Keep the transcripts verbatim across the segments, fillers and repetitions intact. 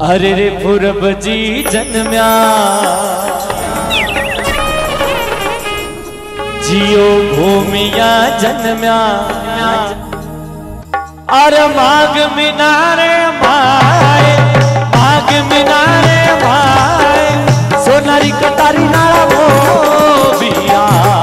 अरे रे पूरब जी जन्म्या जियो भूमिया जन्म्या अरे माघ मिनारे माए माघ मिनारे माए सोनारी कटारी नाला मोबिया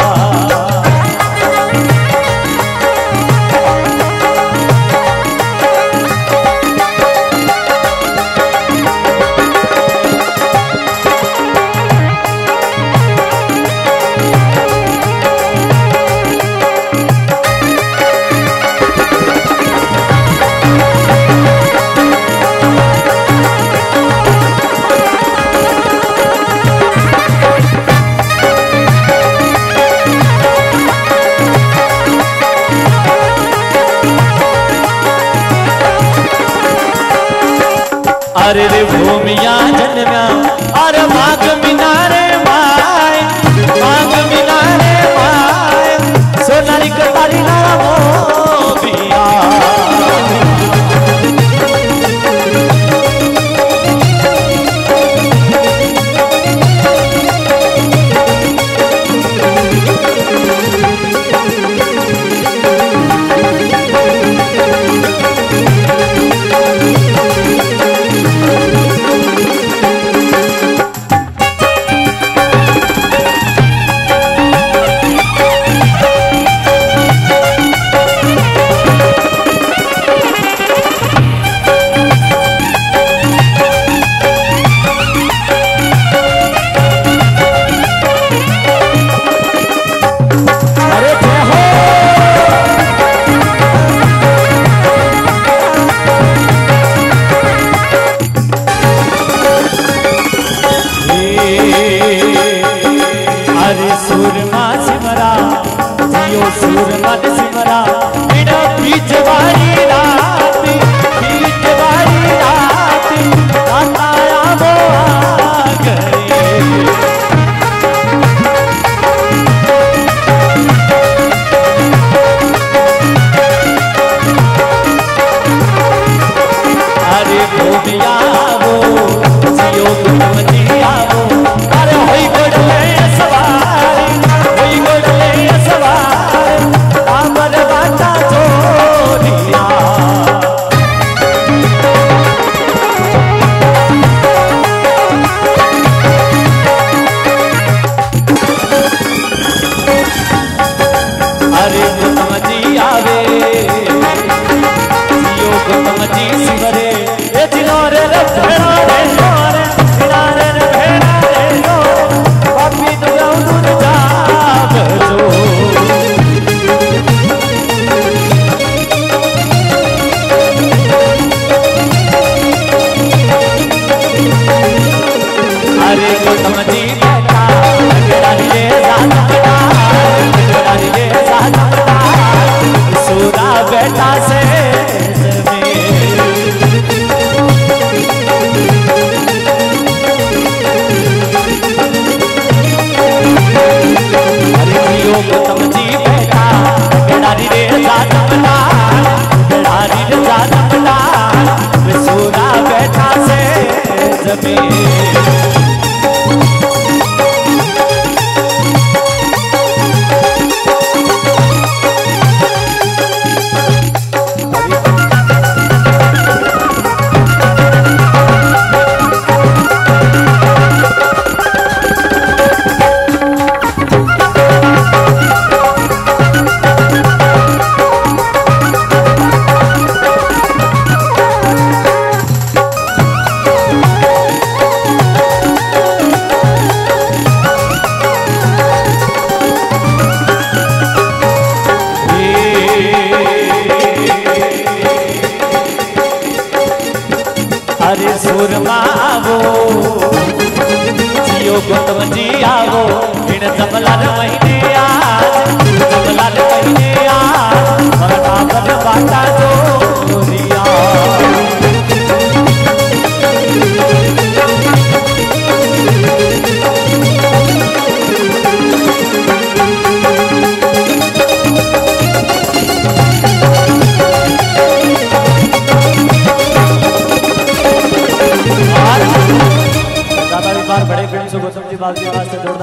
अरे रे भूमिया जन्म्या अरे माघ मिनारे माए माघ मिनारे माए सोनारी कटारी नाला मोबिया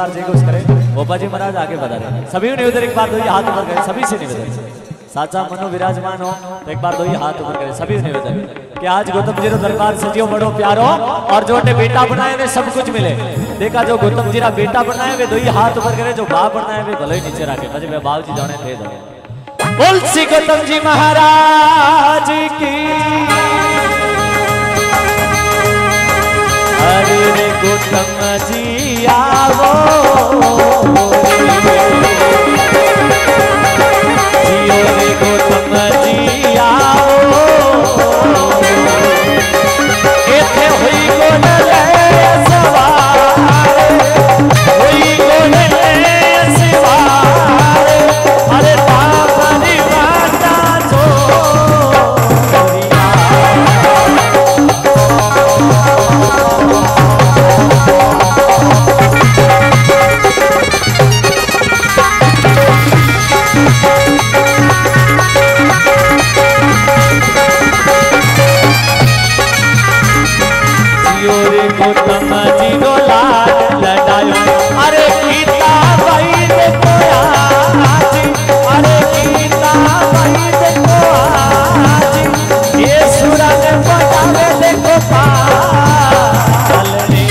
जोरदार जय घोष करें। गोपा जी महाराज आगे बढ़ा रहे सभी निवेदन एक बार दो हाथ ऊपर करें सभी से निवेदन साचा मनो विराजमान हो तो एक बार दो ही हाथ ऊपर करें सभी निवेदन कि आज गौतम जी रो दरबार सजियो बड़ो प्यारो और जो ने बेटा बनाए वे सब कुछ मिले। देखा जो गौतम जी रा बेटा बनाए वे दो ही हाथ ऊपर करे जो बाप बनाए वे भले ही नीचे रखे बजे वे बाप जी जाने थे दो बोल श्री गौतम जी महाराज की अरे रे गौतम जी आवो जियो रे गौतम जी आओ एथे हुई गोले सवार हुई गोले सवार अरे तापरी वाटा जो गौतम जी रो लाल लडायो अरे गीता भाई देखो आज अरे गीता भाई देखो आज ये सुरंग पटावे देखो पाल रे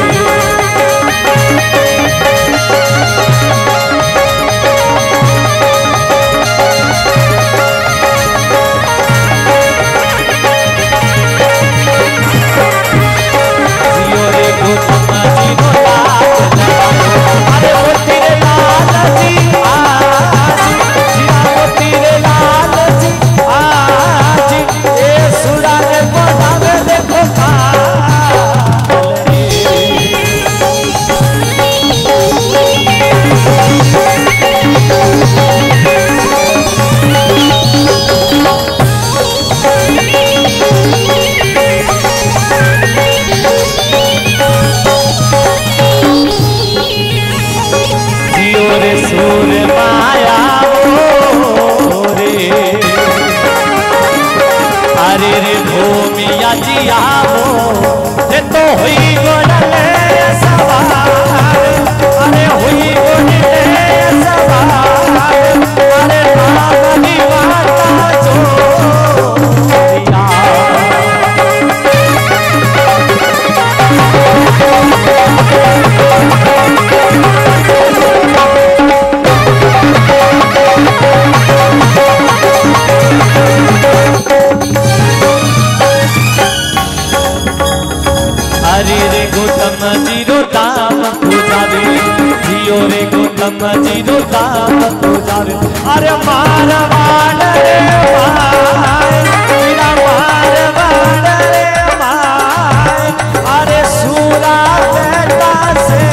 अरे मार वाड़ रे माय मेरा मार वाड़ रे माय अरे सूरा बेटा से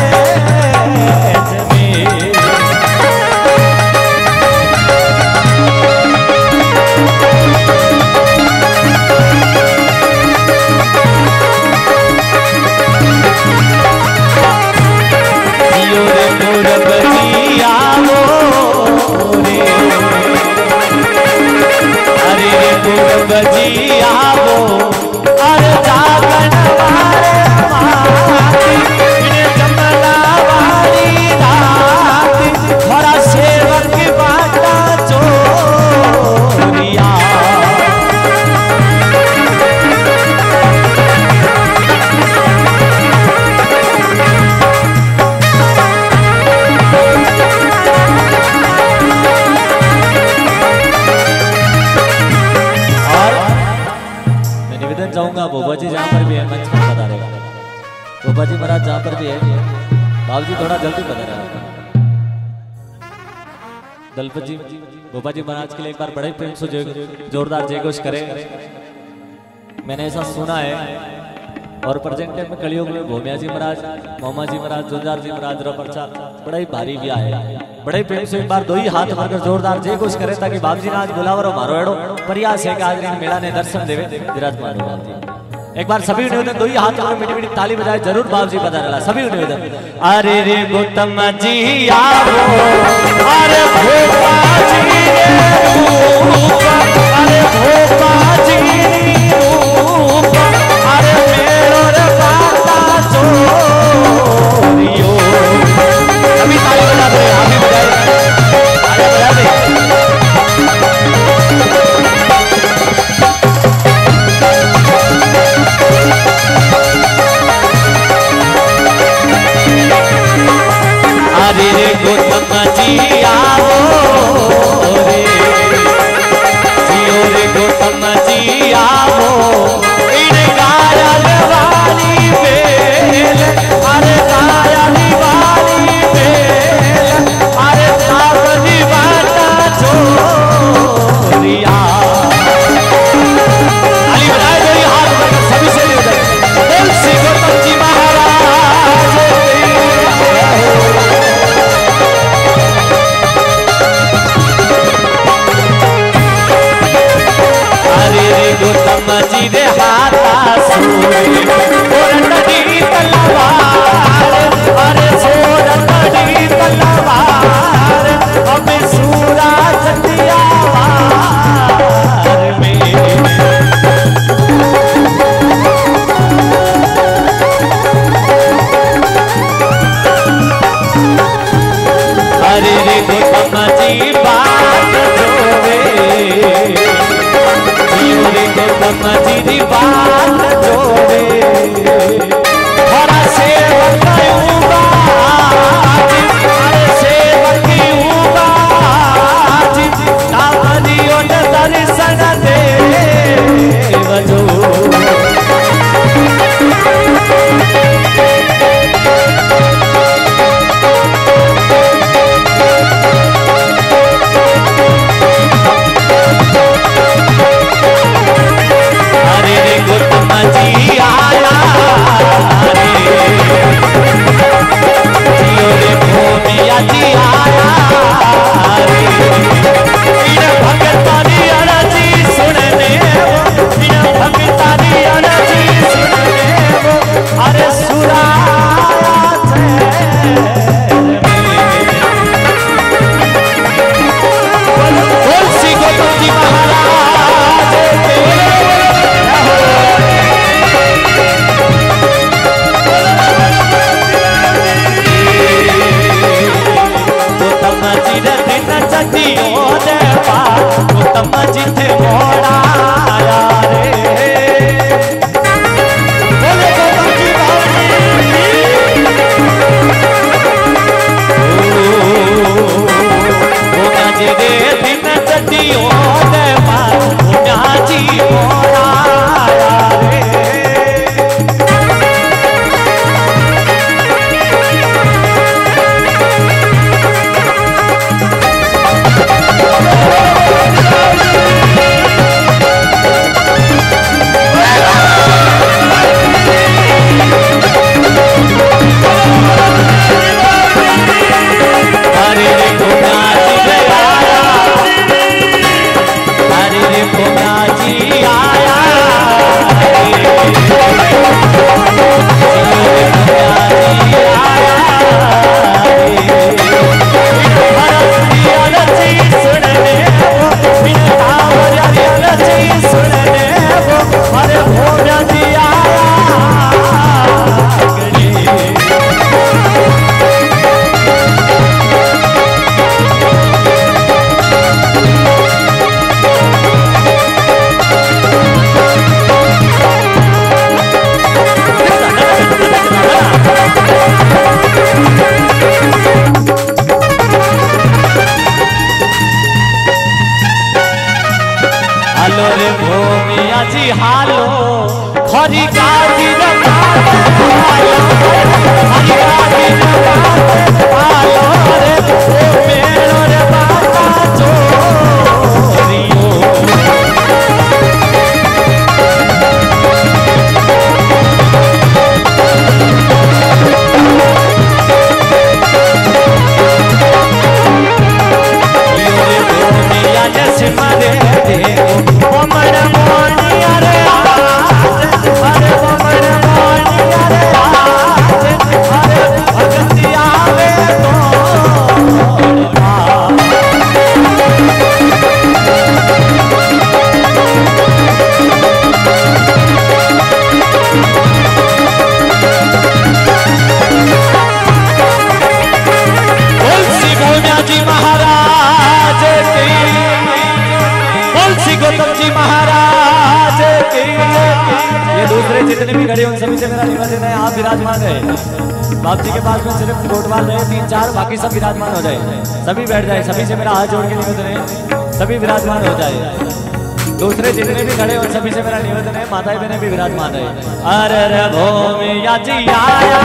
जियो रे पूरब जी आवो अरे रे पूरब जी आवो अरे जागन वाले माती इन्हें जमला वाली रात भरा सेवक बाटा चोरिया चाहूंगा बोबा जी जहाँ पर भी है मंच पर बता रहेगा बोबा जी महाराज जहाँ पर भी है बाबू जी थोड़ा जल्दी बता रहा दलपत जी बोबा जी महाराज के लिए एक बार बड़े प्रेम से जोरदार जय घोष करें। मैंने ऐसा सुना है और प्रेजेंट टाइम में कलियुग में भोमिया जी महाराज मोमा जी महाराज जोरदार जी महाराज रो पर्चा बड़ा ही भारी भी है बड़े प्रेम से एक बार दो ही हाथ मारकर जोरदार जय घोष करे ताकि बाबू जी ने आज बुलावरो मारो एड़ो प्रयास है कि आज इन मेला ने दर्शन देवे विराजमान हो बाबू जी। एक बार सभी निवेदन दो ही हाथ में मीठी मीठी ताली बजाए जरूर बाबू जी बता रहा सभी निवेदन अरे रे गौतम जी आओ अरे भोपा जी अरे भोपा जी अरे मेरो रे बाता चोरियो जी आओ रे, जियो रे गौतम जी आओ, इन गायन वाली बेल, अरे गायन वाली बेल, अरे सावनी बाटा चोरिया। ताली बजाए जोरी हाथ उठाकर सभी से बोल श्री गौतम जी महाराज। अरे रे गौतम जी रे हाथा सोरे और नदी तलवार, अरे सोर नदी तलवार, हमें सूरा चटिया में। अरे रे गौतम जी बात जोवे, जियो रे गौतम जी री बात जोवे, हरा सेवक उबाज, अरे सेवक उबाज, कामरियों ने दर्शन देव जो। जी आया रे, जियो रे भूमिया जी आया रे, इन भगतानी अरजी सुनने वो, इन भगतानी अरजी सुनने वो, अरे सुराया बोल श्री गौतम जी महाराज के। चटियो देवा गौतम जी थे मोड़ा रे, बोले गौतम जी गौतम जी रे दिन चटियो देवा गौतम जी मोड़ा रे। जी हालो खरी गाड़ी गौतम जी महाराज की ये दूसरे जितने भी खड़े उन सभी से मेरा निवेदन है, आप विराजमान है। बाप जी के पास में सिर्फ कोटवाल रहे तीन चार, बाकी सब विराजमान हो जाए, सभी बैठ जाए। सभी से मेरा हाथ जोड़ के निवेदन है, सभी विराजमान हो जाए। दूसरे जितने भी खड़े उन सभी से मेरा निवेदन है, माताएं बहनें भी विराजमान है। अरे रे भूमिया जी आया,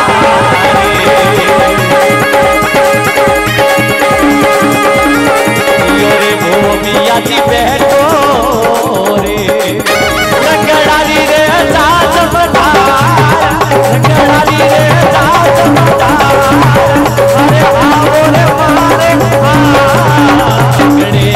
रे भूमिया जी बैठो रे, रंगड़ाली रे जात मदार, रंगड़ाली रे जात मदार, अरे आओ रे मारे आंगड़े।